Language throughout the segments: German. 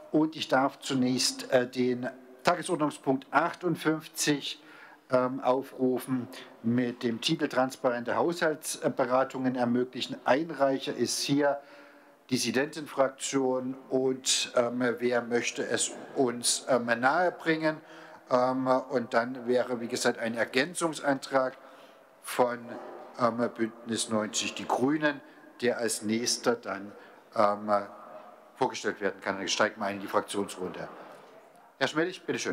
Und ich darf zunächst den Tagesordnungspunkt 58 aufrufen mit dem Titel Transparente Haushaltsberatungen ermöglichen. Einreicher ist hier Dissidentenfraktion und wer möchte es uns nahebringen? Und dann wäre, wie gesagt, ein Ergänzungsantrag von Bündnis 90 Die Grünen, der als nächster dann vorgestellt werden kann. Ich steige mal ein in die Fraktionsrunde. Herr Schmellich, bitteschön.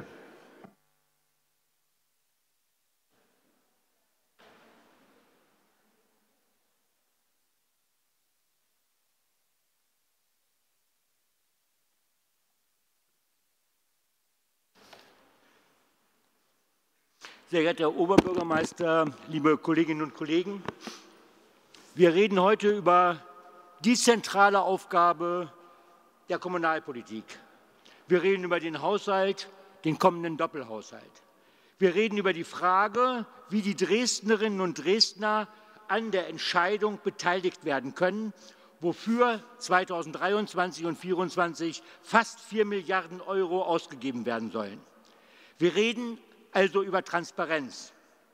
Sehr geehrter Herr Oberbürgermeister, liebe Kolleginnen und Kollegen, wir reden heute über die zentrale Aufgabe der Kommunalpolitik. Wir reden über den Haushalt, den kommenden Doppelhaushalt. Wir reden über die Frage, wie die Dresdnerinnen und Dresdner an der Entscheidung beteiligt werden können, wofür 2023 und 2024 fast 4 Milliarden € ausgegeben werden sollen. Wir reden also über Transparenz.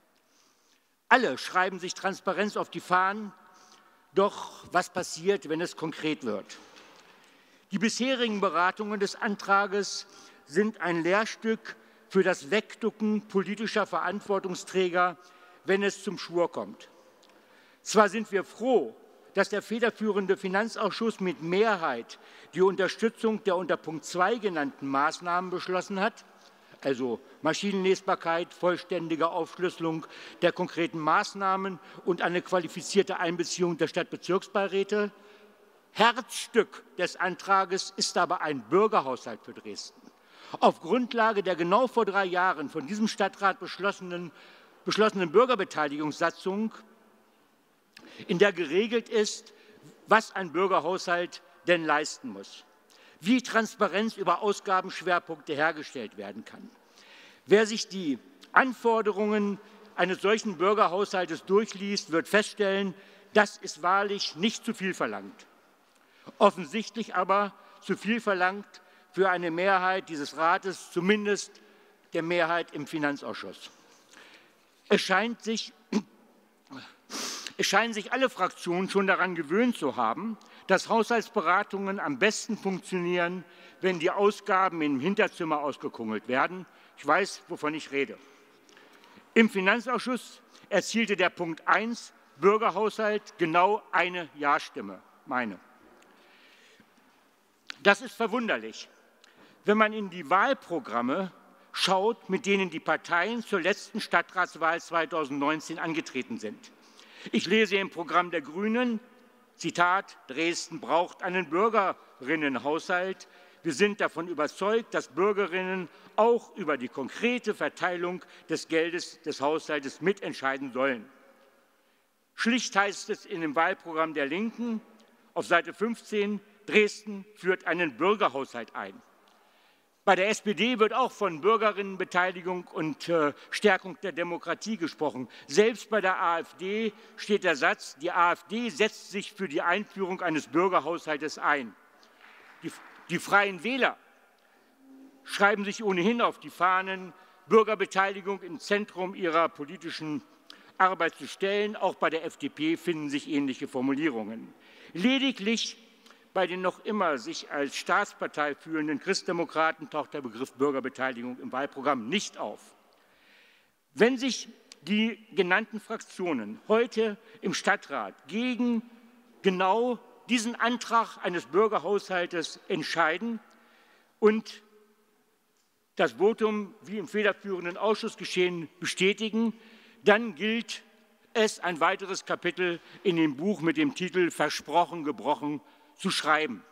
Alle schreiben sich Transparenz auf die Fahnen, doch was passiert, wenn es konkret wird? Die bisherigen Beratungen des Antrages sind ein Lehrstück für das Wegducken politischer Verantwortungsträger, wenn es zum Schwur kommt. Zwar sind wir froh, dass der federführende Finanzausschuss mit Mehrheit die Unterstützung der unter Punkt 2 genannten Maßnahmen beschlossen hat, also Maschinenlesbarkeit, vollständige Aufschlüsselung der konkreten Maßnahmen und eine qualifizierte Einbeziehung der Stadtbezirksbeiräte. Herzstück des Antrages ist aber ein Bürgerhaushalt für Dresden. Auf Grundlage der genau vor 3 Jahren von diesem Stadtrat beschlossenen Bürgerbeteiligungssatzung, in der geregelt ist, was ein Bürgerhaushalt denn leisten muss, wie Transparenz über Ausgabenschwerpunkte hergestellt werden kann. Wer sich die Anforderungen eines solchen Bürgerhaushaltes durchliest, wird feststellen, das ist wahrlich nicht zu viel verlangt. Offensichtlich aber zu viel verlangt für eine Mehrheit dieses Rates, zumindest der Mehrheit im Finanzausschuss. Es scheinen sich alle Fraktionen schon daran gewöhnt zu haben, dass Haushaltsberatungen am besten funktionieren, wenn die Ausgaben im Hinterzimmer ausgekungelt werden. Ich weiß, wovon ich rede. Im Finanzausschuss erzielte der Punkt 1 Bürgerhaushalt genau eine Ja-Stimme, meine. Das ist verwunderlich, wenn man in die Wahlprogramme schaut, mit denen die Parteien zur letzten Stadtratswahl 2019 angetreten sind. Ich lese im Programm der Grünen, Zitat, Dresden braucht einen Bürgerinnenhaushalt. Wir sind davon überzeugt, dass Bürgerinnen auch über die konkrete Verteilung des Geldes des Haushaltes mitentscheiden sollen. Schlicht heißt es in dem Wahlprogramm der Linken auf Seite 15, Dresden führt einen Bürgerhaushalt ein. Bei der SPD wird auch von Bürgerinnenbeteiligung und Stärkung der Demokratie gesprochen. Selbst bei der AfD steht der Satz, die AfD setzt sich für die Einführung eines Bürgerhaushaltes ein. Die Freien Wähler schreiben sich ohnehin auf die Fahnen, Bürgerbeteiligung im Zentrum ihrer politischen Arbeit zu stellen. Auch bei der FDP finden sich ähnliche Formulierungen. Lediglich bei den noch immer sich als Staatspartei fühlenden Christdemokraten taucht der Begriff Bürgerbeteiligung im Wahlprogramm nicht auf. Wenn sich die genannten Fraktionen heute im Stadtrat gegen genau diesen Antrag eines Bürgerhaushaltes entscheiden und das Votum, wie im federführenden Ausschuss geschehen, bestätigen, dann gilt es, ein weiteres Kapitel in dem Buch mit dem Titel Versprochen, gebrochen zu schreiben.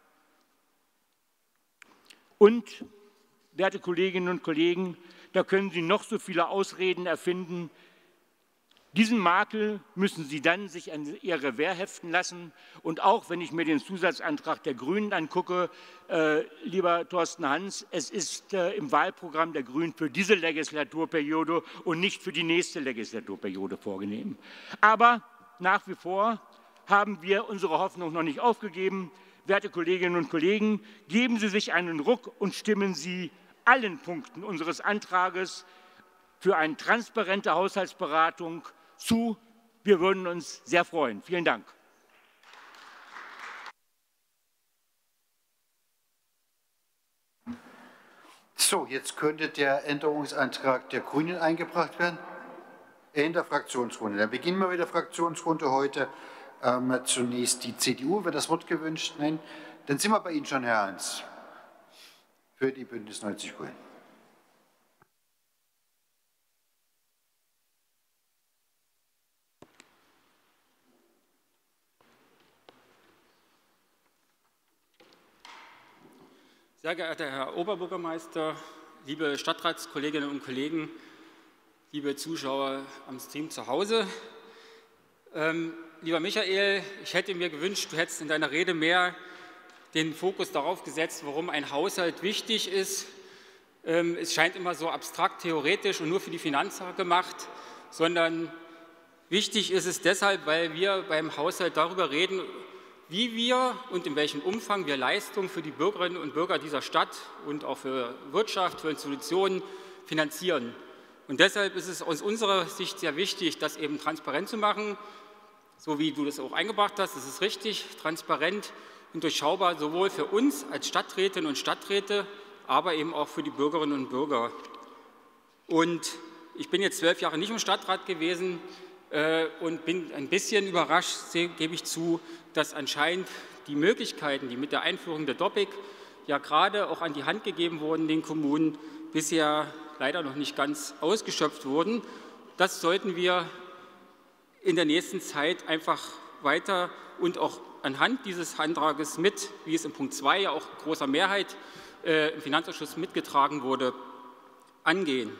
Und, werte Kolleginnen und Kollegen, da können Sie noch so viele Ausreden erfinden. Diesen Makel müssen Sie dann sich an Ihr Revers heften lassen. Und auch wenn ich mir den Zusatzantrag der Grünen angucke, lieber Thorsten Hans, es ist im Wahlprogramm der Grünen für diese Legislaturperiode und nicht für die nächste Legislaturperiode vorgenommen. Aber nach wie vor haben wir unsere Hoffnung noch nicht aufgegeben. werte Kolleginnen und Kollegen, geben Sie sich einen Ruck und stimmen Sie allen Punkten unseres Antrages für eine transparente Haushaltsberatung zu. Wir würden uns sehr freuen. Vielen Dank. So, jetzt könnte der Änderungsantrag der Grünen eingebracht werden. In der Fraktionsrunde. Dann beginnen wir mit der Fraktionsrunde heute. Zunächst die CDU, wird das Wort gewünscht? Nein. Dann sind wir bei Ihnen schon, Herr Hans, für die Bündnis 90 Grünen. Sehr geehrter Herr Oberbürgermeister, liebe Stadtratskolleginnen und Kollegen, liebe Zuschauer am Stream zu Hause. Lieber Michael, ich hätte mir gewünscht, du hättest in deiner Rede mehr den Fokus darauf gesetzt, warum ein Haushalt wichtig ist. Es scheint immer so abstrakt, theoretisch und nur für die Finanzer gemacht, sondern wichtig ist es deshalb, weil wir beim Haushalt darüber reden, wie wir und in welchem Umfang wir Leistungen für die Bürgerinnen und Bürger dieser Stadt und auch für Wirtschaft, für Institutionen finanzieren. Und deshalb ist es aus unserer Sicht sehr wichtig, das eben transparent zu machen, so wie du das auch eingebracht hast. Das ist richtig, transparent und durchschaubar, sowohl für uns als Stadträtinnen und Stadträte, aber eben auch für die Bürgerinnen und Bürger. Und ich bin jetzt 12 Jahre nicht im Stadtrat gewesen und bin ein bisschen überrascht, gebe ich zu, dass anscheinend die Möglichkeiten, die mit der Einführung der DOPIC ja gerade auch an die Hand gegeben wurden, den Kommunen bisher leider noch nicht ganz ausgeschöpft wurden. Das sollten wir in der nächsten Zeit einfach weiter und auch anhand dieses Antrages mit, wie es in Punkt 2 ja auch großer Mehrheit im Finanzausschuss mitgetragen wurde, angehen.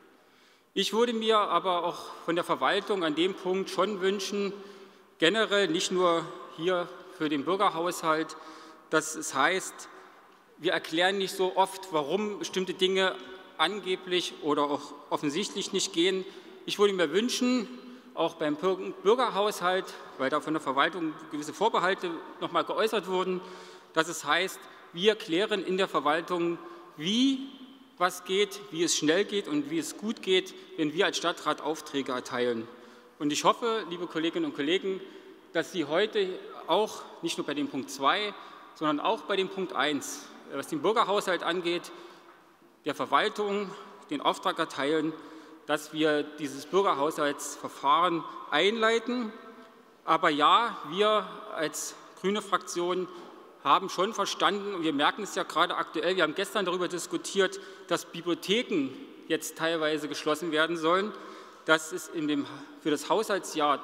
Ich würde mir aber auch von der Verwaltung an dem Punkt schon wünschen, generell nicht nur hier für den Bürgerhaushalt, dass es heißt, wir erklären nicht so oft, warum bestimmte Dinge angeblich oder auch offensichtlich nicht gehen. Ich würde mir wünschen, auch beim Bürgerhaushalt, weil da von der Verwaltung gewisse Vorbehalte noch mal geäußert wurden, dass es heißt, wir klären in der Verwaltung, wie was geht, wie es schnell geht und wie es gut geht, wenn wir als Stadtrat Aufträge erteilen. Und ich hoffe, liebe Kolleginnen und Kollegen, dass Sie heute auch, nicht nur bei dem Punkt 2, sondern auch bei dem Punkt 1, was den Bürgerhaushalt angeht, der Verwaltung den Auftrag erteilen, dass wir dieses Bürgerhaushaltsverfahren einleiten. Aber ja, wir als grüne Fraktion haben schon verstanden, und wir merken es ja gerade aktuell, wir haben gestern darüber diskutiert, dass Bibliotheken jetzt teilweise geschlossen werden sollen. Das ist für das Haushaltsjahr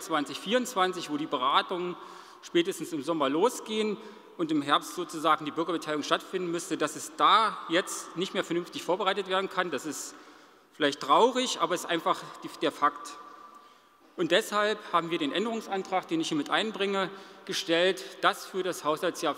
23/24, wo die Beratungen spätestens im Sommer losgehen und im Herbst sozusagen die Bürgerbeteiligung stattfinden müsste, dass es da jetzt nicht mehr vernünftig vorbereitet werden kann. Das ist vielleicht traurig, aber es ist einfach der Fakt. Und deshalb haben wir den Änderungsantrag, den ich hier mit einbringe, gestellt, dass für das Haushaltsjahr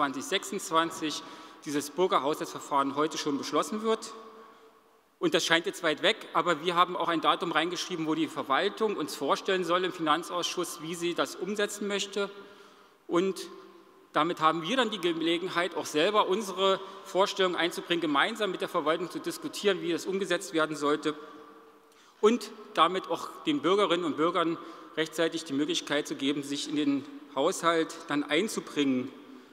25/26 dieses Bürgerhaushaltsverfahren heute schon beschlossen wird. Und das scheint jetzt weit weg, aber wir haben auch ein Datum reingeschrieben, wo die Verwaltung uns vorstellen soll im Finanzausschuss, wie sie das umsetzen möchte. Und damit haben wir dann die Gelegenheit, auch selber unsere Vorstellungen einzubringen, gemeinsam mit der Verwaltung zu diskutieren, wie das umgesetzt werden sollte und damit auch den Bürgerinnen und Bürgern rechtzeitig die Möglichkeit zu geben, sich in den Haushalt dann einzubringen.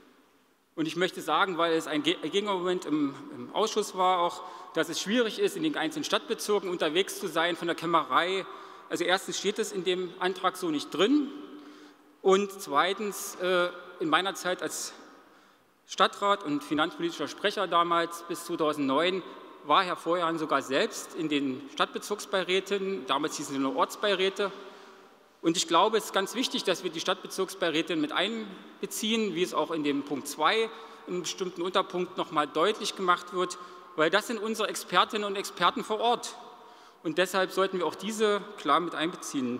Und ich möchte sagen, weil es ein Gegenargument im Ausschuss war, auch, dass es schwierig ist, in den einzelnen Stadtbezirken unterwegs zu sein von der Kämmerei. Also erstens steht es in dem Antrag so nicht drin und zweitens in meiner Zeit als Stadtrat und finanzpolitischer Sprecher damals bis 2009 war Herr Vorjan sogar selbst in den Stadtbezirksbeiräten, damals hießen sie nur Ortsbeiräte. Und ich glaube, es ist ganz wichtig, dass wir die Stadtbezirksbeiräte mit einbeziehen, wie es auch in dem Punkt 2 in einem bestimmten Unterpunkt noch mal deutlich gemacht wird, weil das sind unsere Expertinnen und Experten vor Ort. Und deshalb sollten wir auch diese klar mit einbeziehen.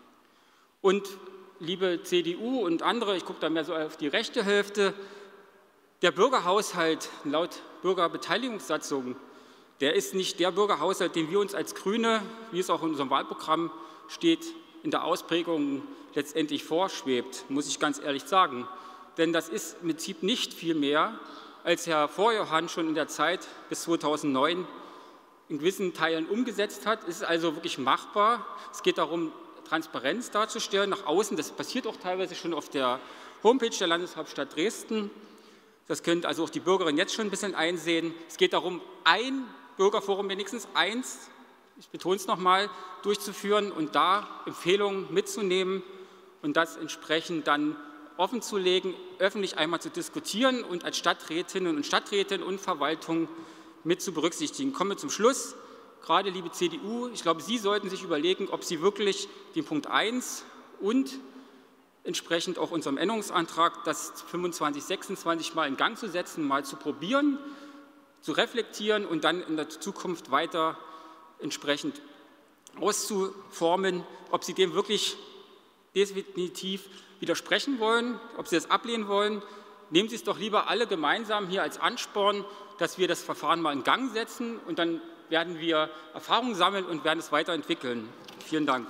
Und liebe CDU und andere, ich gucke da mehr so auf die rechte Hälfte, der Bürgerhaushalt laut Bürgerbeteiligungssatzung, der ist nicht der Bürgerhaushalt, den wir uns als Grüne, wie es auch in unserem Wahlprogramm steht, in der Ausprägung letztendlich vorschwebt, muss ich ganz ehrlich sagen. denn das ist im Prinzip nicht viel mehr, als Herr Vorjohann schon in der Zeit bis 2009 in gewissen Teilen umgesetzt hat. Es ist also wirklich machbar. Es geht darum, Transparenz darzustellen nach außen. Das passiert auch teilweise schon auf der Homepage der Landeshauptstadt Dresden. Das können also auch die Bürgerinnen jetzt schon ein bisschen einsehen. Es geht darum, ein Bürgerforum, wenigstens eins, ich betone es nochmal, durchzuführen und da Empfehlungen mitzunehmen und das entsprechend dann offenzulegen, öffentlich einmal zu diskutieren und als Stadträtinnen und Verwaltung mit zu berücksichtigen. Kommen wir zum Schluss. Gerade liebe CDU, ich glaube, Sie sollten sich überlegen, ob Sie wirklich den Punkt 1 und entsprechend auch unserem Änderungsantrag, das 25, 26 mal in Gang zu setzen, mal zu probieren, zu reflektieren und dann in der Zukunft weiter entsprechend auszuformen, ob Sie dem wirklich definitiv widersprechen wollen, ob Sie das ablehnen wollen. Nehmen Sie es doch lieber alle gemeinsam hier als Ansporn, dass wir das Verfahren mal in Gang setzen und dann werden wir Erfahrungen sammeln und werden es weiterentwickeln. Vielen Dank.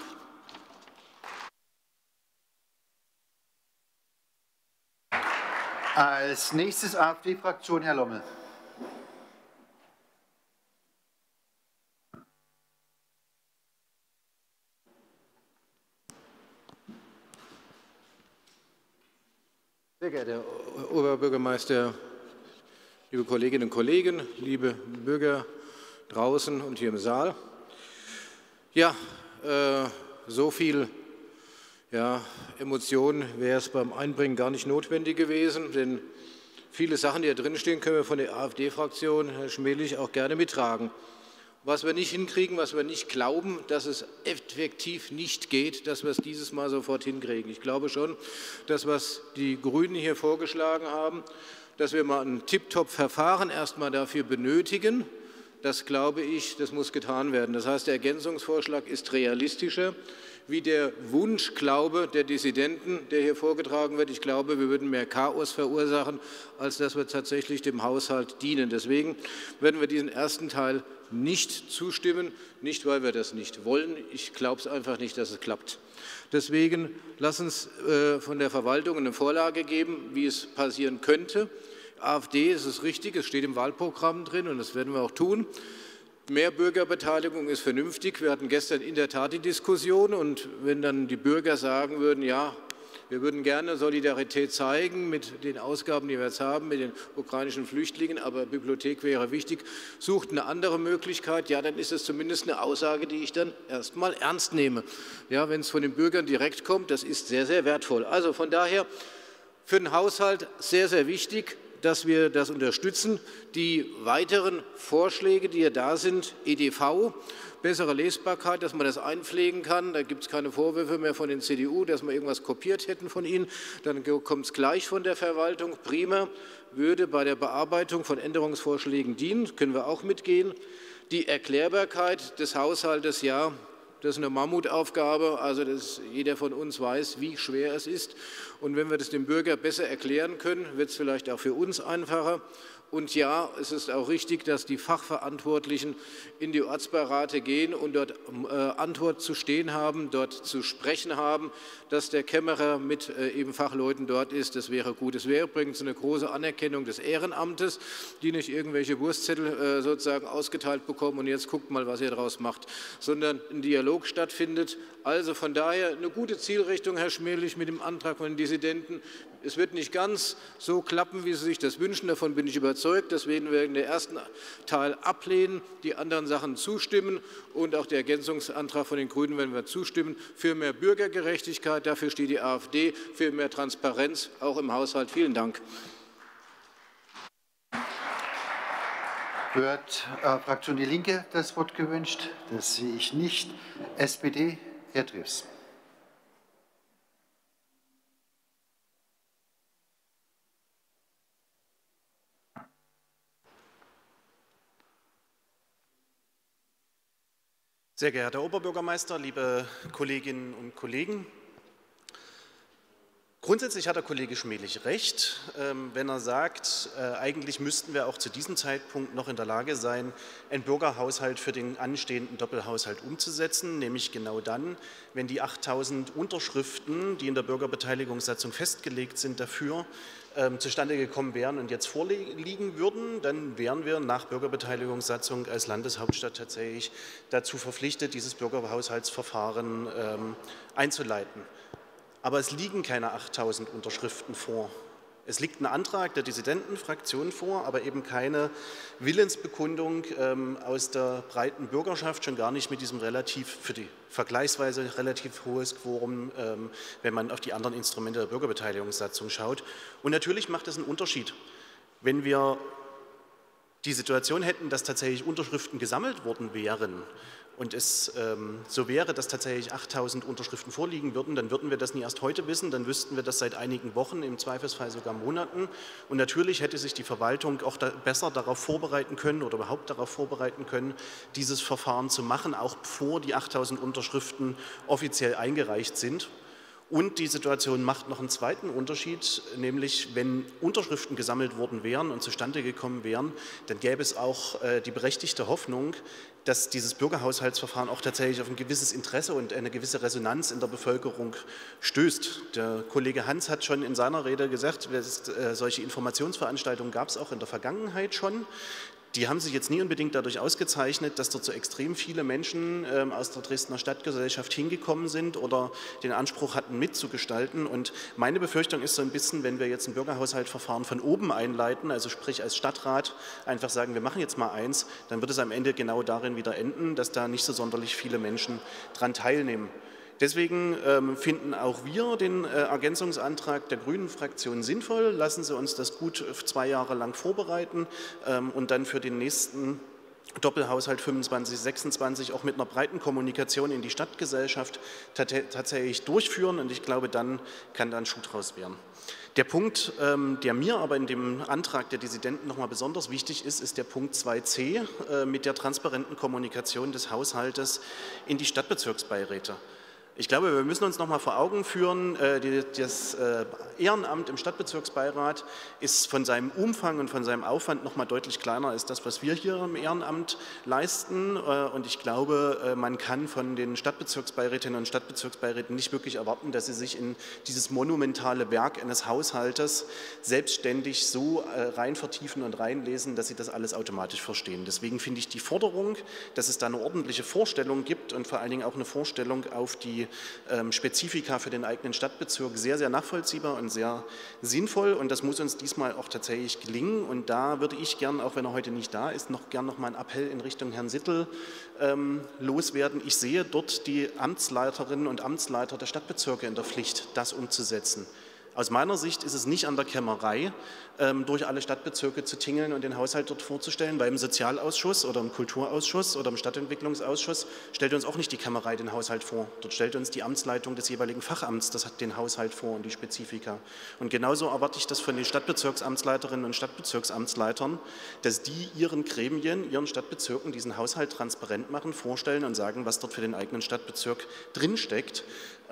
Als nächstes AfD-Fraktion, Herr Lommel. Sehr geehrter Herr Oberbürgermeister, liebe Kolleginnen und Kollegen, liebe Bürger draußen und hier im Saal. Ja, so viel Emotionen wäre es beim Einbringen gar nicht notwendig gewesen, denn viele Sachen, die da drinstehen, können wir von der AfD-Fraktion, Herr Schmeling, auch gerne mittragen. Was wir nicht hinkriegen, was wir nicht glauben, dass es effektiv nicht geht, dass wir es dieses Mal sofort hinkriegen. Ich glaube schon, dass was die Grünen hier vorgeschlagen haben, dass wir mal ein Tip-Top-Verfahren erstmal dafür benötigen, das glaube ich, das muss getan werden. Das heißt, der Ergänzungsvorschlag ist realistischer wie der Wunschglaube der Dissidenten, der hier vorgetragen wird. Ich glaube, wir würden mehr Chaos verursachen, als dass wir tatsächlich dem Haushalt dienen. Deswegen werden wir diesen ersten Teil nicht zustimmen, nicht weil wir das nicht wollen. Ich glaube es einfach nicht, dass es klappt. Deswegen lass uns von der Verwaltung eine Vorlage geben, wie es passieren könnte. AfD, es ist richtig, es steht im Wahlprogramm drin und das werden wir auch tun. Mehr Bürgerbeteiligung ist vernünftig. Wir hatten gestern in der Tat die Diskussion und wenn dann die Bürger sagen würden, ja, wir würden gerne Solidarität zeigen mit den Ausgaben, die wir jetzt haben, mit den ukrainischen Flüchtlingen, aber Bibliothek wäre wichtig, sucht eine andere Möglichkeit, ja, dann ist es zumindest eine Aussage, die ich dann erstmal ernst nehme. Ja, wenn es von den Bürgern direkt kommt, das ist sehr, sehr wertvoll. Also von daher für den Haushalt sehr, sehr wichtig, dass wir das unterstützen. Die weiteren Vorschläge, die hier da sind, EDV, bessere Lesbarkeit, dass man das einpflegen kann. Da gibt es keine Vorwürfe mehr von den CDU, dass wir irgendwas kopiert hätten von ihnen. Dann kommt es gleich von der Verwaltung. Prima, würde bei der Bearbeitung von Änderungsvorschlägen dienen, können wir auch mitgehen. Die Erklärbarkeit des Haushaltes, ja, das ist eine Mammutaufgabe, also jeder von uns weiß, wie schwer es ist. Und wenn wir das dem Bürger besser erklären können, wird es vielleicht auch für uns einfacher. Und ja, es ist auch richtig, dass die Fachverantwortlichen in die Ortsbeirate gehen und dort Antwort zu stehen haben, dort zu sprechen haben, dass der Kämmerer mit eben Fachleuten dort ist. Das wäre gut. Es wäre übrigens eine große Anerkennung des Ehrenamtes, die nicht irgendwelche Wurstzettel sozusagen ausgeteilt bekommen und jetzt guckt mal, was ihr daraus macht, sondern ein Dialog stattfindet. Also von daher eine gute Zielrichtung, Herr Schmeling, mit dem Antrag von den Dissidenten. Es wird nicht ganz so klappen, wie Sie sich das wünschen, davon bin ich überzeugt. Deswegen werden wir den ersten Teil ablehnen, die anderen Sachen zustimmen und auch der Ergänzungsantrag von den Grünen werden wir zustimmen. Für mehr Bürgergerechtigkeit, dafür steht die AfD, für mehr Transparenz, auch im Haushalt. Vielen Dank. Wird Fraktion Die Linke das Wort gewünscht? Das sehe ich nicht. SPD, Herr Drews. Sehr geehrter Herr Oberbürgermeister, liebe Kolleginnen und Kollegen! Grundsätzlich hat der Kollege Schmelich recht, wenn er sagt, eigentlich müssten wir auch zu diesem Zeitpunkt noch in der Lage sein, einen Bürgerhaushalt für den anstehenden Doppelhaushalt umzusetzen, nämlich genau dann, wenn die 8.000 Unterschriften, die in der Bürgerbeteiligungssatzung festgelegt sind, dafür zustande gekommen wären und jetzt vorliegen würden, dann wären wir nach Bürgerbeteiligungssatzung als Landeshauptstadt tatsächlich dazu verpflichtet, dieses Bürgerhaushaltsverfahren einzuleiten. Aber es liegen keine 8.000 Unterschriften vor. Es liegt ein Antrag der Dissidentenfraktion vor, aber eben keine Willensbekundung aus der breiten Bürgerschaft, schon gar nicht mit diesem für die vergleichsweise relativ hohes Quorum, wenn man auf die anderen Instrumente der Bürgerbeteiligungssatzung schaut. Und natürlich macht es einen Unterschied, wenn wir die Situation hätten, dass tatsächlich Unterschriften gesammelt worden wären und es so wäre, dass tatsächlich 8.000 Unterschriften vorliegen würden, dann würden wir das nie erst heute wissen, dann wüssten wir das seit einigen Wochen, im Zweifelsfall sogar Monaten. Und natürlich hätte sich die Verwaltung auch besser darauf vorbereiten können oder überhaupt darauf vorbereiten können, dieses Verfahren zu machen, auch bevor die 8.000 Unterschriften offiziell eingereicht sind. Und die Situation macht noch einen zweiten Unterschied, nämlich wenn Unterschriften gesammelt worden wären und zustande gekommen wären, dann gäbe es auch die berechtigte Hoffnung, dass dieses Bürgerhaushaltsverfahren auch tatsächlich auf ein gewisses Interesse und eine gewisse Resonanz in der Bevölkerung stößt. Der Kollege Hans hat schon in seiner Rede gesagt, solche Informationsveranstaltungen gab es auch in der Vergangenheit schon. Die haben sich jetzt nie unbedingt dadurch ausgezeichnet, dass dort so extrem viele Menschen aus der Dresdner Stadtgesellschaft hingekommen sind oder den Anspruch hatten, mitzugestalten. Und meine Befürchtung ist so ein bisschen, wenn wir jetzt ein Bürgerhaushaltsverfahren von oben einleiten, also sprich als Stadtrat einfach sagen, wir machen jetzt mal eins, dann wird es am Ende genau darin wieder enden, dass da nicht so sonderlich viele Menschen dran teilnehmen. Deswegen finden auch wir den Ergänzungsantrag der Grünen-Fraktion sinnvoll. Lassen Sie uns das gut 2 Jahre lang vorbereiten und dann für den nächsten Doppelhaushalt 25/26 auch mit einer breiten Kommunikation in die Stadtgesellschaft tatsächlich durchführen. Und ich glaube, dann kann da ein Schuh draus werden. Der Punkt, der mir aber in dem Antrag der Dissidenten nochmal besonders wichtig ist, ist der Punkt 2c mit der transparenten Kommunikation des Haushaltes in die Stadtbezirksbeiräte. Ich glaube, wir müssen uns noch mal vor Augen führen, das Ehrenamt im Stadtbezirksbeirat ist von seinem Umfang und von seinem Aufwand noch mal deutlich kleiner als das, was wir hier im Ehrenamt leisten. Und ich glaube, man kann von den Stadtbezirksbeirätinnen und Stadtbezirksbeiräten nicht wirklich erwarten, dass sie sich in dieses monumentale Werk eines Haushaltes selbstständig so rein vertiefen und reinlesen, dass sie das alles automatisch verstehen. Deswegen finde ich die Forderung, dass es da eine ordentliche Vorstellung gibt und vor allen Dingen auch eine Vorstellung auf die Spezifika für den eigenen Stadtbezirk sehr, sehr nachvollziehbar und sehr sinnvoll, und das muss uns diesmal auch tatsächlich gelingen. Und da würde ich gern, auch wenn er heute nicht da ist, gern noch mal einen Appell in Richtung Herrn Sittel loswerden. Ich sehe dort die Amtsleiterinnen und Amtsleiter der Stadtbezirke in der Pflicht, das umzusetzen. Aus meiner Sicht ist es nicht an der Kämmerei, durch alle Stadtbezirke zu tingeln und den Haushalt dort vorzustellen, weil im Sozialausschuss oder im Kulturausschuss oder im Stadtentwicklungsausschuss stellt uns auch nicht die Kämmerei den Haushalt vor. Dort stellt uns die Amtsleitung des jeweiligen Fachamts den Haushalt vor und die Spezifika. Und genauso erwarte ich das von den Stadtbezirksamtsleiterinnen und Stadtbezirksamtsleitern, dass die ihren Gremien, ihren Stadtbezirken diesen Haushalt transparent machen, vorstellen und sagen, was dort für den eigenen Stadtbezirk drinsteckt.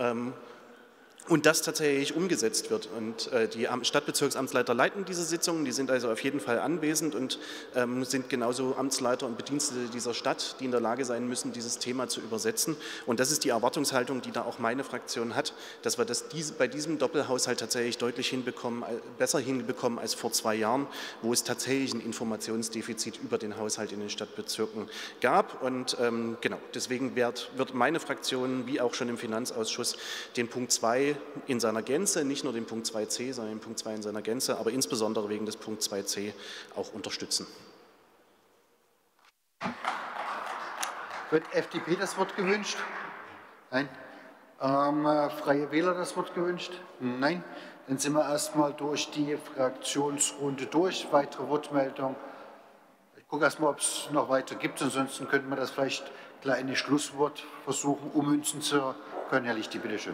Und das tatsächlich umgesetzt wird. Und die Stadtbezirksamtsleiter leiten diese Sitzungen, die sind also auf jeden Fall anwesend und sind genauso Amtsleiter und Bedienstete dieser Stadt, die in der Lage sein müssen, dieses Thema zu übersetzen. Und das ist die Erwartungshaltung, die da auch meine Fraktion hat, dass wir das bei diesem Doppelhaushalt tatsächlich deutlich besser hinbekommen als vor 2 Jahren, wo es tatsächlich ein Informationsdefizit über den Haushalt in den Stadtbezirken gab. Und genau, deswegen wird meine Fraktion, wie auch schon im Finanzausschuss, den Punkt 2 in seiner Gänze, nicht nur den Punkt 2c, sondern den Punkt 2 in seiner Gänze, aber insbesondere wegen des Punkt 2c auch unterstützen. Wird FDP das Wort gewünscht? Nein. Freie Wähler das Wort gewünscht? Nein. Dann sind wir erstmal durch die Fraktionsrunde durch. Weitere Wortmeldungen? Ich gucke erstmal, ob es noch weiter gibt. Ansonsten könnten wir das vielleicht gleich in ein Schlusswort versuchen, ummünzen zu können. Herr Lichti, bitteschön.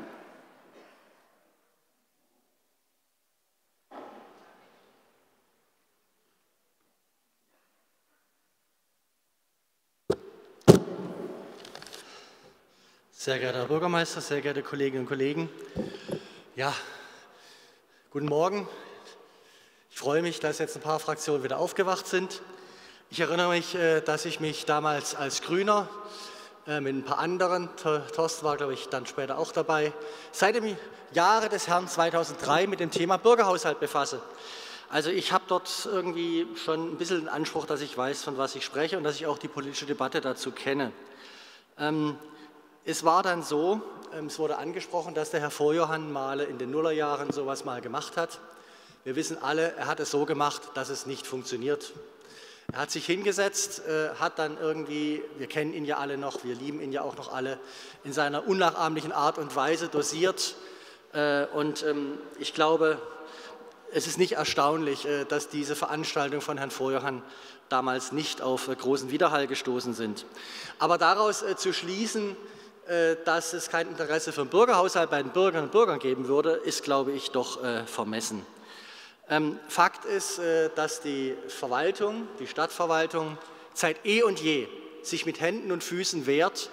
Sehr geehrter Herr Bürgermeister, sehr geehrte Kolleginnen und Kollegen, ja, Guten Morgen. Ich freue mich, dass jetzt ein paar Fraktionen wieder aufgewacht sind. Ich erinnere mich, dass ich mich damals als Grüner mit ein paar anderen, Thorsten war, glaube ich, dann später auch dabei, seit dem Jahre des Herrn 2003 mit dem Thema Bürgerhaushalt befasse. Also ich habe dort irgendwie schon ein bisschen den Anspruch, dass ich weiß, von was ich spreche und dass ich auch die politische Debatte dazu kenne. Es war dann so, es wurde angesprochen, dass der Herr Vorjohann mal in den Nullerjahren sowas mal gemacht hat. Wir wissen alle, er hat es so gemacht, dass es nicht funktioniert. Er hat sich hingesetzt, hat dann irgendwie, wir kennen ihn ja alle noch, wir lieben ihn ja auch noch alle, in seiner unnachahmlichen Art und Weise dosiert. Und ich glaube, es ist nicht erstaunlich, dass diese Veranstaltungen von Herrn Vorjohann damals nicht auf großen Widerhall gestoßen sind. Aber daraus zu schließen, dass es kein Interesse für den Bürgerhaushalt bei den Bürgerinnen und Bürgern geben würde, ist, glaube ich, doch vermessen. Fakt ist, dass die Verwaltung, die Stadtverwaltung, seit eh und je sich mit Händen und Füßen wehrt,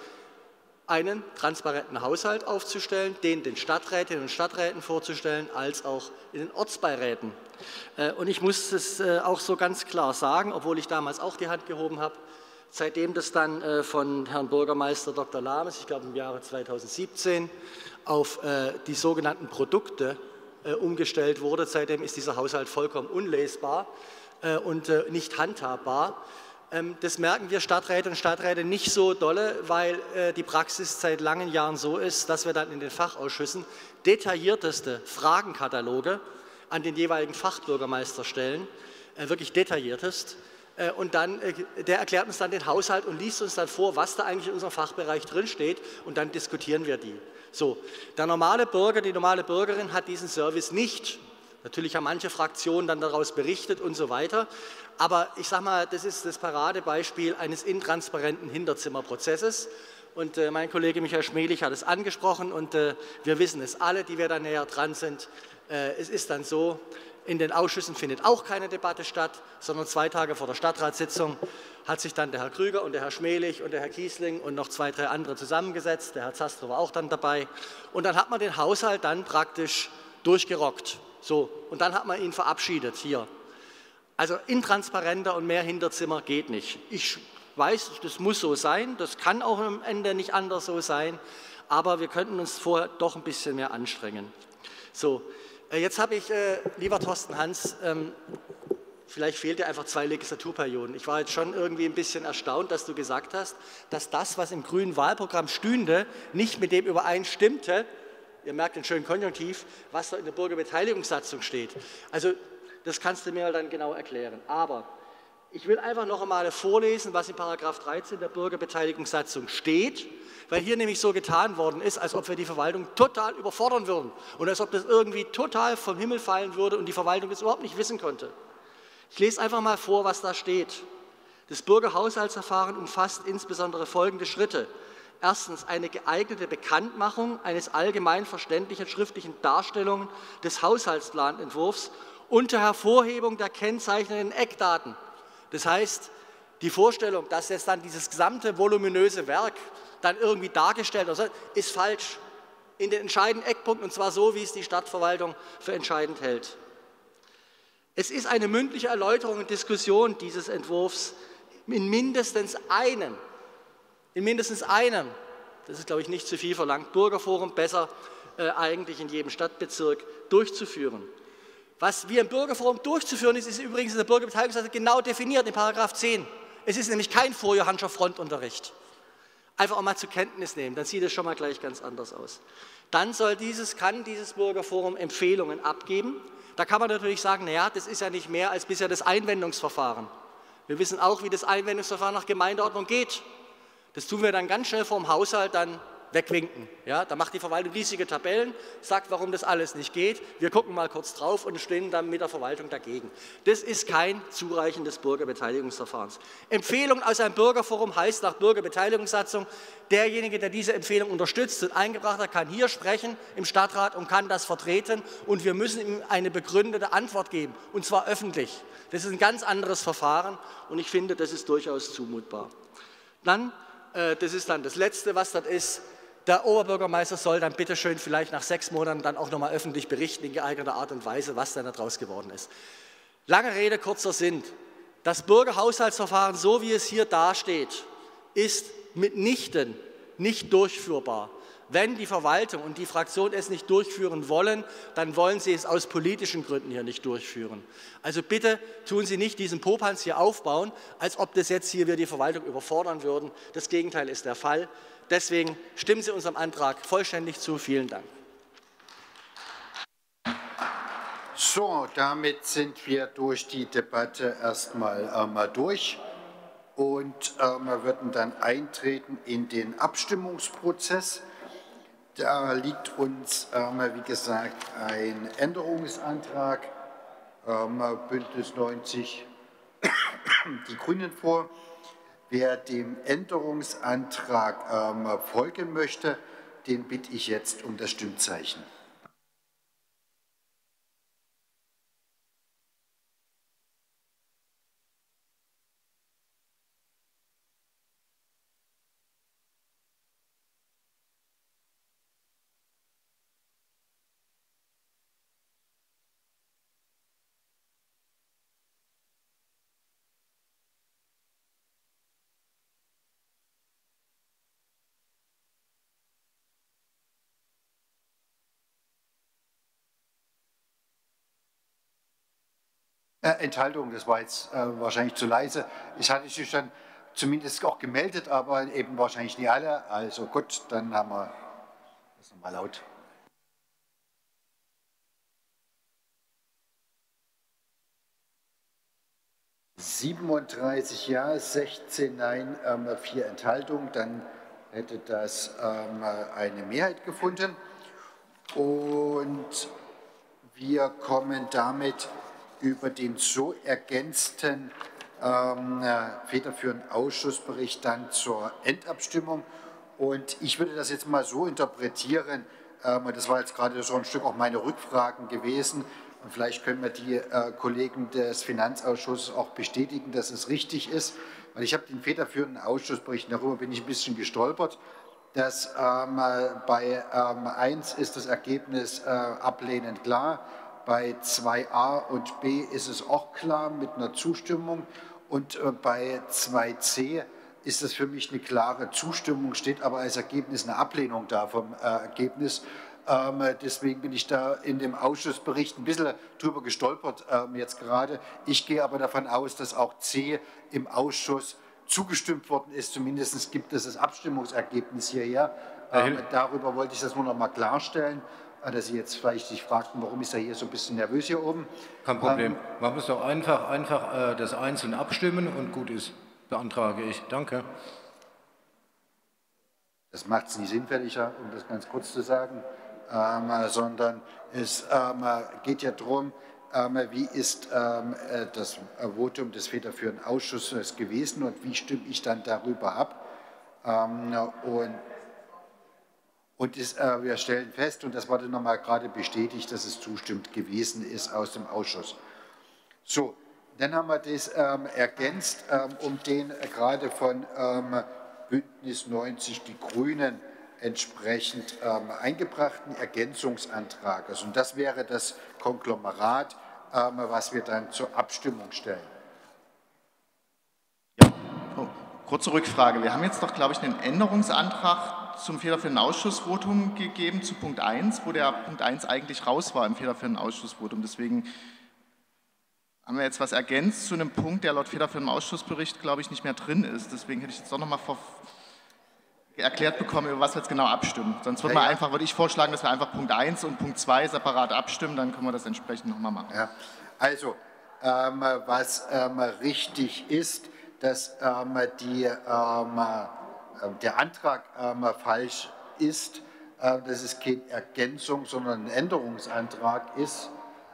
einen transparenten Haushalt aufzustellen, den Stadträtinnen und Stadträten vorzustellen, als auch in den Ortsbeiräten. Und ich muss es auch so ganz klar sagen, obwohl ich damals auch die Hand gehoben habe, seitdem das dann von Herrn Bürgermeister Dr. Lames, ich glaube im Jahre 2017, auf die sogenannten Produkte umgestellt wurde, seitdem ist dieser Haushalt vollkommen unlesbar und nicht handhabbar. Das merken wir Stadträte und Stadträte nicht so dolle, weil die Praxis seit langen Jahren so ist, dass wir dann in den Fachausschüssen detaillierteste Fragenkataloge an den jeweiligen Fachbürgermeister stellen, wirklich detailliertest. Und dann, der erklärt uns dann den Haushalt und liest uns dann vor, was da eigentlich in unserem Fachbereich drinsteht, und dann diskutieren wir die. So, der normale Bürger, die normale Bürgerin hat diesen Service nicht. Natürlich haben manche Fraktionen dann daraus berichtet und so weiter, aber ich sage mal, das ist das Paradebeispiel eines intransparenten Hinterzimmerprozesses. Und mein Kollege Michael Schmelich hat es angesprochen und wir wissen es alle, die wir da näher dran sind. Es ist dann so, in den Ausschüssen findet auch keine Debatte statt, sondern 2 Tage vor der Stadtratssitzung hat sich dann der Herr Krüger und der Herr Schmelich und der Herr Kiesling und noch 2, 3 andere zusammengesetzt. Der Herr Zastrow war auch dann dabei. Und dann hat man den Haushalt dann praktisch durchgerockt. So, und dann hat man ihn verabschiedet hier. Also intransparenter und mehr Hinterzimmer geht nicht. Ich weiß, das muss so sein, das kann auch am Ende nicht anders so sein, aber wir könnten uns vorher doch ein bisschen mehr anstrengen. So, jetzt habe ich, lieber Thorsten Hans, vielleicht fehlt dir einfach 2 Legislaturperioden. Ich war jetzt schon irgendwie ein bisschen erstaunt, dass du gesagt hast, dass das, was im grünen Wahlprogramm stünde, nicht mit dem übereinstimmte. Ihr merkt den schönen Konjunktiv, was da in der Bürgerbeteiligungssatzung steht. Also das kannst du mir dann genau erklären. Aber ich will einfach noch einmal vorlesen, was in § 13 der Bürgerbeteiligungssatzung steht, weil hier nämlich so getan worden ist, als ob wir die Verwaltung total überfordern würden und als ob das irgendwie total vom Himmel fallen würde und die Verwaltung das überhaupt nicht wissen konnte. Ich lese einfach mal vor, was da steht. Das Bürgerhaushaltsverfahren umfasst insbesondere folgende Schritte. Erstens eine geeignete Bekanntmachung eines allgemein verständlichen schriftlichen Darstellung des Haushaltsplanentwurfs unter Hervorhebung der kennzeichnenden Eckdaten. Das heißt, die Vorstellung, dass jetzt dann dieses gesamte voluminöse Werk dann irgendwie dargestellt wird, ist falsch. In den entscheidenden Eckpunkten, und zwar so, wie es die Stadtverwaltung für entscheidend hält. Es ist eine mündliche Erläuterung und Diskussion dieses Entwurfs in mindestens einem, das ist, glaube ich, nicht zu viel verlangt, Bürgerforum, besser eigentlich in jedem Stadtbezirk durchzuführen. Was wir im Bürgerforum durchzuführen ist übrigens in der Bürgerbeteiligungssatzung genau definiert in § 10. Es ist nämlich kein Vorjohannscher Frontunterricht. Einfach auch mal zur Kenntnis nehmen, dann sieht es schon mal gleich ganz anders aus. Dann kann dieses Bürgerforum Empfehlungen abgeben. Da kann man natürlich sagen, naja, das ist ja nicht mehr als bisher das Einwendungsverfahren. Wir wissen auch, wie das Einwendungsverfahren nach Gemeindeordnung geht. Das tun wir dann ganz schnell vor dem Haushalt dann wegwinken. Ja, da macht die Verwaltung riesige Tabellen, sagt, warum das alles nicht geht. Wir gucken mal kurz drauf und stehen dann mit der Verwaltung dagegen. Das ist kein Zureichen des Bürgerbeteiligungsverfahrens. Empfehlung aus einem Bürgerforum heißt nach Bürgerbeteiligungssatzung, derjenige, der diese Empfehlung unterstützt und eingebracht hat, kann hier sprechen im Stadtrat und kann das vertreten und wir müssen ihm eine begründete Antwort geben, und zwar öffentlich. Das ist ein ganz anderes Verfahren und ich finde, das ist durchaus zumutbar. Dann, das ist dann das Letzte, was das ist, Der Oberbürgermeister soll dann bitteschön vielleicht nach 6 Monaten dann auch nochmal öffentlich berichten in geeigneter Art und Weise, was dann daraus geworden ist. Lange Rede, kurzer Sinn. Das Bürgerhaushaltsverfahren, so wie es hier dasteht, ist mitnichten nicht durchführbar. Wenn die Verwaltung und die Fraktion es nicht durchführen wollen, dann wollen sie es aus politischen Gründen hier nicht durchführen. Also bitte tun Sie nicht diesen Popanz hier aufbauen, als ob das jetzt hier wir die Verwaltung überfordern würden. Das Gegenteil ist der Fall. Deswegen stimmen Sie unserem Antrag vollständig zu. Vielen Dank. So, damit sind wir durch die Debatte erstmal durch und wir würden dann eintreten in den Abstimmungsprozess. Da liegt uns, wie gesagt, ein Änderungsantrag Bündnis 90 die Grünen vor. Wer dem Änderungsantrag folgen möchte, den bitte ich jetzt um das Stimmzeichen. Enthaltung, das war jetzt wahrscheinlich zu leise. Ich hatte sie schon zumindest auch gemeldet, aber eben wahrscheinlich nicht alle. Also gut, dann haben wir das nochmal laut. (37 Ja, 16 Nein, 4 Enthaltungen). Dann hätte das eine Mehrheit gefunden. Und wir kommen damit über den so ergänzten federführenden Ausschussbericht dann zur Endabstimmung. Und ich würde das jetzt mal so interpretieren, und das war jetzt gerade so ein Stück auch meine Rückfragen gewesen, und vielleicht können wir die Kollegen des Finanzausschusses auch bestätigen, dass es richtig ist, weil ich habe den federführenden Ausschussbericht, darüber bin ich ein bisschen gestolpert, dass bei 1 ist das Ergebnis ablehnend klar. Bei 2a und b ist es auch klar mit einer Zustimmung und bei 2c ist es für mich eine klare Zustimmung, steht aber als Ergebnis eine Ablehnung da vom Ergebnis. Deswegen bin ich da in dem Ausschussbericht ein bisschen drüber gestolpert jetzt gerade. Ich gehe aber davon aus, dass auch c im Ausschuss zugestimmt worden ist. Zumindest gibt es das Abstimmungsergebnis hierher. Darüber wollte ich das nur noch mal klarstellen. Dass Sie jetzt vielleicht sich fragten, warum ist er hier so ein bisschen nervös hier oben. Kein Problem. Machen wir es doch einfach das einzeln abstimmen und gut ist, beantrage ich. Danke. Das macht es nicht sinnfälliger, um das ganz kurz zu sagen, sondern es geht ja darum, wie ist das Votum des federführenden Ausschusses gewesen und wie stimme ich dann darüber ab. Wir stellen fest, und das wurde nochmal gerade bestätigt, dass es zustimmend gewesen ist aus dem Ausschuss. So, dann haben wir das ergänzt um den gerade von Bündnis 90 die Grünen entsprechend eingebrachten Ergänzungsantrag. Und das wäre das Konglomerat, was wir dann zur Abstimmung stellen. Ja, kurze Rückfrage. Wir haben jetzt doch, glaube ich, einen Änderungsantrag zum federführenden Ausschussvotum gegeben, zu Punkt 1, wo der Punkt 1 eigentlich raus war im federführenden Ausschussvotum. Deswegen haben wir jetzt was ergänzt zu einem Punkt, der laut federführendem Ausschussbericht, glaube ich, nicht mehr drin ist. Deswegen hätte ich jetzt doch noch mal erklärt bekommen, über was wir jetzt genau abstimmen. Sonst würde ich vorschlagen, dass wir einfach Punkt 1 und Punkt 2 separat abstimmen, dann können wir das entsprechend noch mal machen. Ja, also, was richtig ist, dass der Antrag falsch ist, dass es keine Ergänzung, sondern ein Änderungsantrag ist.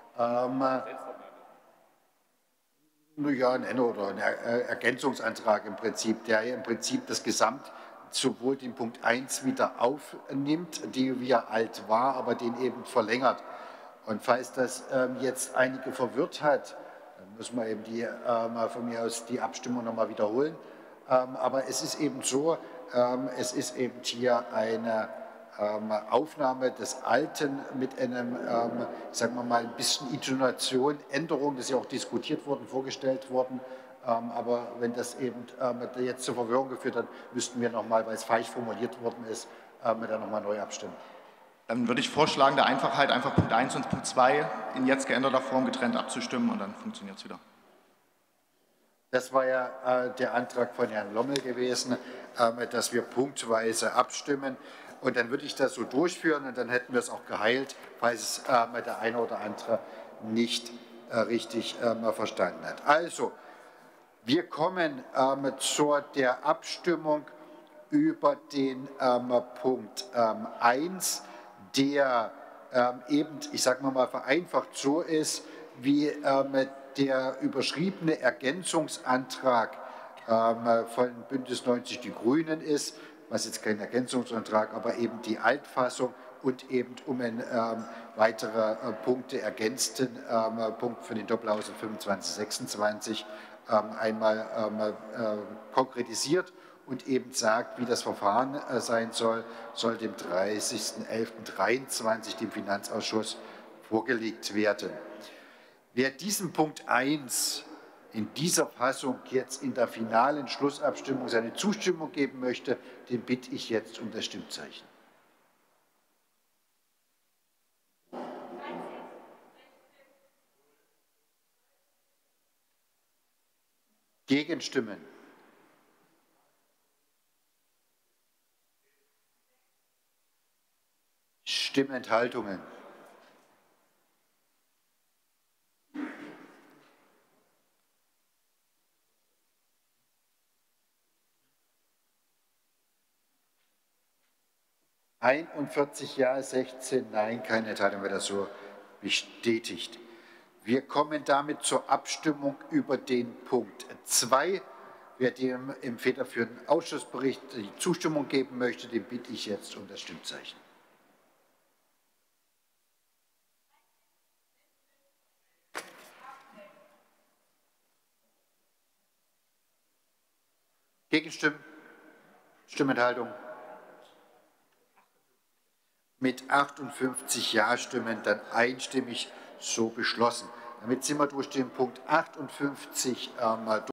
Ein Ergänzungsantrag im Prinzip, der im Prinzip das Gesamt sowohl den Punkt 1 wieder aufnimmt, die wie er alt war, aber den eben verlängert. Und falls das jetzt einige verwirrt hat, dann muss man eben von mir aus die Abstimmung nochmal wiederholen. Aber es ist eben so, es ist eben hier eine Aufnahme des Alten mit einem, sagen wir mal, ein bisschen Intonation, Änderung, das ist ja auch diskutiert worden, vorgestellt worden. Aber wenn das eben jetzt zur Verwirrung geführt hat, müssten wir nochmal, weil es falsch formuliert worden ist, dann nochmal neu abstimmen. Dann würde ich vorschlagen, der Einfachheit einfach Punkt 1 und Punkt 2 in jetzt geänderter Form getrennt abzustimmen und dann funktioniert es wieder. Das war ja der Antrag von Herrn Lommel gewesen, dass wir punktweise abstimmen. Und dann würde ich das so durchführen und dann hätten wir es auch geheilt, falls es der eine oder andere nicht richtig verstanden hat. Also, wir kommen zur der Abstimmung über den Punkt 1, der eben, ich sage mal vereinfacht so ist, wie der überschriebene Ergänzungsantrag von Bündnis 90 Die Grünen ist, was jetzt kein Ergänzungsantrag, aber eben die Altfassung und eben um weitere Punkte ergänzten Punkt für den Doppelhaushalt 25, 26 einmal konkretisiert und eben sagt, wie das Verfahren sein soll, soll dem 30.11.23 dem Finanzausschuss vorgelegt werden. Wer diesem Punkt 1 in dieser Fassung jetzt in der finalen Schlussabstimmung seine Zustimmung geben möchte, den bitte ich jetzt um das Stimmzeichen. Gegenstimmen. Stimmenthaltungen. Ja, 16 Nein, keine Enthaltung, wird das so bestätigt. Wir kommen damit zur Abstimmung über den Punkt 2. Wer dem im federführenden Ausschussbericht die Zustimmung geben möchte, den bitte ich jetzt um das Stimmzeichen. Gegenstimmen? Stimmenthaltung? Mit 58 Ja-Stimmen dann einstimmig so beschlossen. Damit sind wir durch den Punkt 58 mal durch.